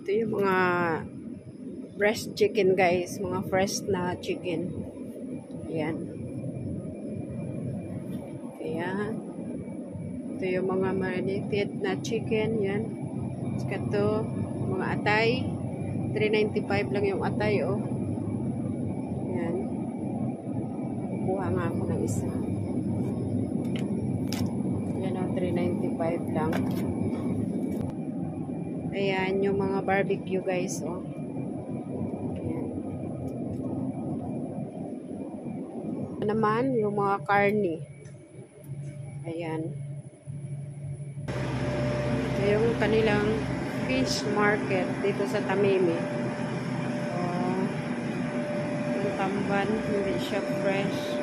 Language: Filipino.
Ito yung mga breast chicken guys. Mga fresh na chicken. Ayan. Ayan. Ito yung mga marinated na chicken. Yan. Saka ito, mga atay. 395 lang yung atay, oh. Yan. Kukuha nga ako ng isa. Yan, oh. 395 lang. Ayan, yung mga barbecue, guys, oh. Ayan. Naman, yung mga karne. Ayan. Ito yung kanilang fish market dito sa Tamimi. Yung tamban, hindi siya fresh.